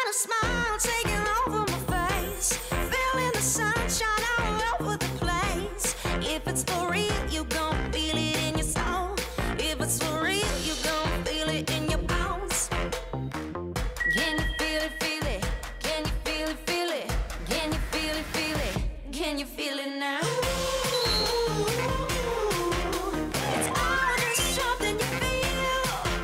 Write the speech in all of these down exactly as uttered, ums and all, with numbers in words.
a smile taking over my face, feeling the sunshine all over the place. If it's for real, you gon' feel it in your soul. If it's for real, you gon' feel it in your bones. Can you feel it, feel it? Can you feel it, feel it? Can you feel it, feel it? Can you feel it now? It's all just something you feel.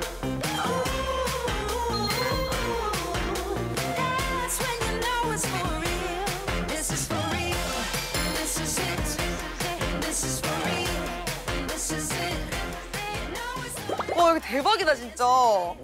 That's when you know it's for real. This is for real. This is it. This is for real. This is it. They know it's for real. 와, 여기 대박이다, 진짜. 와,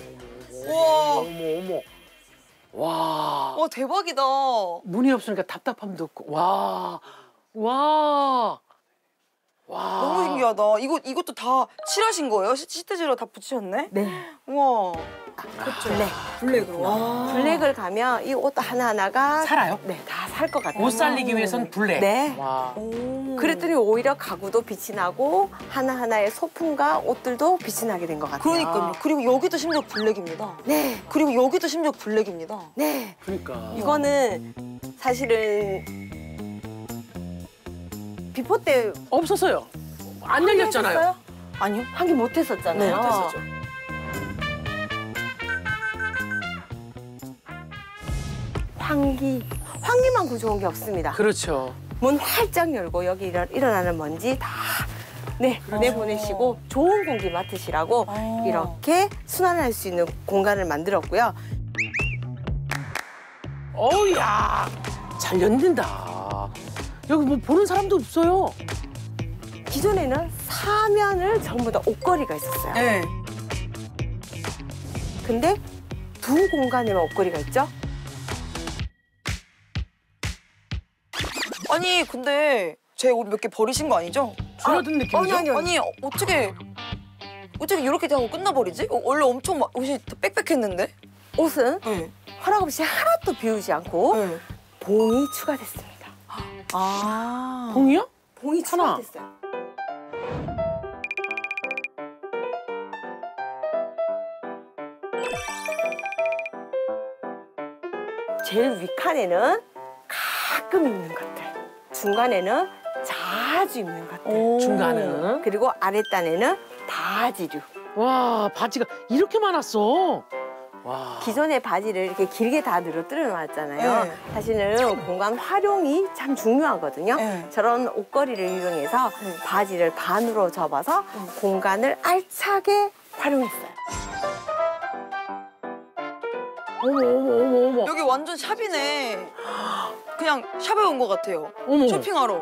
어머 어머. 와. 와, 대박이다. 문이 없으니까 답답함도 없고. 와. 와. 와. 너무 신기하다. 이거, 이것도 다 칠하신 거예요? 시- 시트지로 다 붙이셨네? 네. 우와. 블랙. 블랙으로. 와. 블랙을 가면 이 옷 하나하나가 살아요? 네, 다 살 것 같아요. 옷 살리기 위해선 블랙. 네. 와. 그랬더니 오히려 가구도 빛이 나고 하나하나의 소품과 옷들도 빛이 나게 된 것 같아요. 그러니까요. 그리고 여기도 심지어 블랙입니다. 네. 그리고 여기도 심지어 블랙입니다. 네. 그러니까. 이거는 사실은 비포 때 없었어요. 안 열렸잖아요. 했었어요? 아니요? 환기 못 했었잖아요. 네, 못했었죠. 환기. 환기만 구조한 게 없습니다. 그렇죠. 문 활짝 열고 여기 일어, 일어나는 먼지 다 네, 내보내시고 좋은 공기 맡으시라고 아. 이렇게 순환할 수 있는 공간을 만들었고요. 어우야. 잘 연진다. 여기 뭐 보는 사람도 없어요. 기존에는 사면을 전부 다 옷걸이가 있었어요. 네. 근데 두 공간에만 옷걸이가 있죠? 아니, 근데 제 옷 몇 개 버리신 거 아니죠? 줄어든 느낌이죠? 아니, 아니, 아니. 어떻게, 어떻게 이렇게 하고 끝나버리지? 어, 원래 엄청 막 옷이 다 빽빽했는데? 옷은 네. 허락 없이 하나도 비우지 않고 네. 봉이 추가됐습니다. 아. 봉이요? 봉이 하나. 추가됐어요. 제일 윗칸에는 가끔 입는 것들, 중간에는 자주 입는 것들, 오. 중간은. 그리고 아랫단에는 바지류. 와, 바지가 이렇게 많았어. 와. 기존의 바지를 이렇게 길게 다 늘어뜨려 놨잖아요. 네. 사실은 공간 활용이 참 중요하거든요. 네. 저런 옷걸이를 이용해서 네. 바지를 반으로 접어서 공간을 알차게 활용했어요. 어머, 어머, 어머, 어머. 여기 완전 샵이네. 그냥 샵에 온 것 같아요. 어머. 쇼핑하러.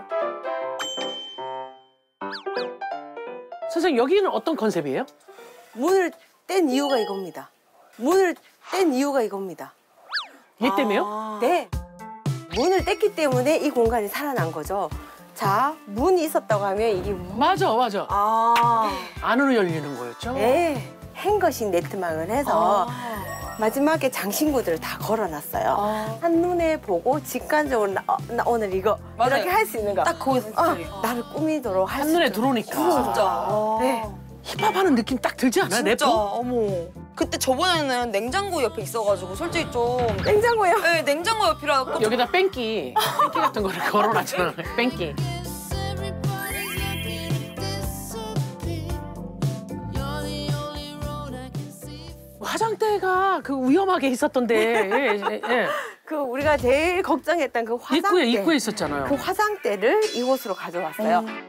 선생님, 여기는 어떤 컨셉이에요? 문을 뗀 이유가 이겁니다. 문을 뗀 이유가 이겁니다. 얘 때문에요? 아. 네. 문을 뗐기 때문에 이 공간이 살아난 거죠. 자, 문이 있었다고 하면 이게 맞아, 맞아. 아. 안으로 열리는 거였죠? 네, 행거식 네트망을 해서 아. 마지막에 장신구들을 다 걸어놨어요. 아. 한눈에 보고 직관적으로 나, 어, 나 오늘 이거 맞아요. 이렇게 할 수 있는 거. 딱 거기서 어, 나를 꾸미도록 할 수 한눈에 있도록. 들어오니까. 진짜. 아. 네. 힙합 하는 느낌 딱 들지 않아요? 진짜. 래퍼? 어머. 그때 저번에는 냉장고 옆에 있어가지고 솔직히 좀. 냉장고요. 네, 냉장고 옆이라. 좀- 여기다 뺑기, 뺑기 같은 거를 걸어놨잖아. 뺑기. Everybody's looking to disappear. You're the only road I can see. 화장대가 그 위험하게 있었던데. 예, 예, 예. 그 우리가 제일 걱정했던 그 화장대. 입구에, 입구에 있었잖아요. 그 화장대를 이곳으로 가져왔어요. 음.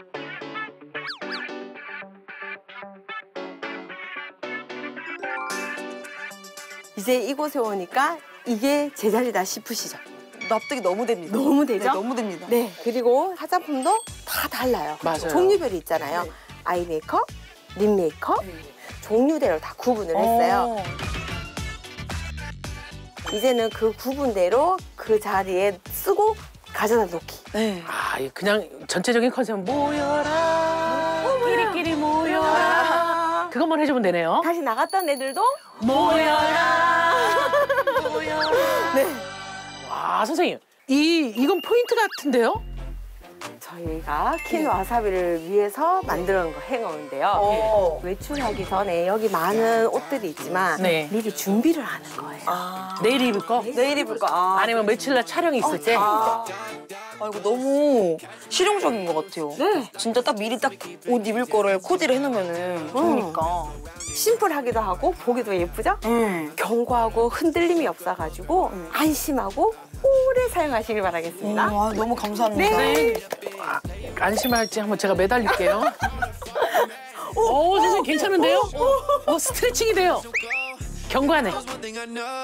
이제 이곳에 오니까 이게 제 자리다 싶으시죠? 납득이 너무 됩니다. 너무 되죠? 네, 너무 됩니다. 네. 그리고 화장품도 다 달라요. 맞아요. 종류별이 있잖아요. 네. 아이 메이크업, 립 메이크업, 네. 종류대로 다 구분을 했어요. 어. 이제는 그 구분대로 그 자리에 쓰고 가져다 놓기. 네. 아, 이 그냥 전체적인 컨셉은 모여라. 끼리끼리 모여라. 그것만 해주면 되네요. 다시 나갔던 애들도 모여라. 모여라. 네. 와, 선생님. 이, 이건 포인트 같은데요? 저희가 킨 와사비를 위해서 만들어 놓은 거 행어인데요. 어. 외출하기 전에 여기 많은 옷들이 있지만 네. 미리 준비를 하는 거예요. 아. 내일 입을 거? 내일 입을 거. 아. 아니면 며칠 날 촬영이 있을 때? 아. 아, 이거 너무 실용적인 것 같아요. 네. 진짜 딱 미리 딱 옷 입을 거를 코디를 해놓으면은 좋으니까. 심플하기도 하고 보기도 예쁘죠? 음. 견고하고 흔들림이 없어가지고 안심하고 오래 사용하시길 바라겠습니다. 음, 아, 너무 감사합니다. 네. 아, 안심할지 한번 제가 매달릴게요. 오, 세상에 괜찮은데요? 어, 스트레칭이 돼요. 견고하네.